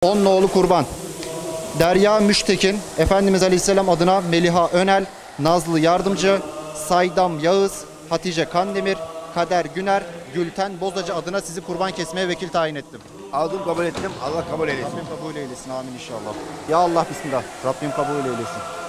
10 nolu kurban. Derya Müştekin, Efendimiz Aleyhisselam adına Meliha Önel, Nazlı Yardımcı, Saydam Yağız, Hatice Kandemir, Kader Güner, Gülten Bozacı adına sizi kurban kesmeye vekil tayin ettim. Aldım, kabul ettim. Allah kabul eylesin. Rabbim kabul eylesin. Amin inşallah. Ya Allah bismillah. Rabbim kabul eylesin.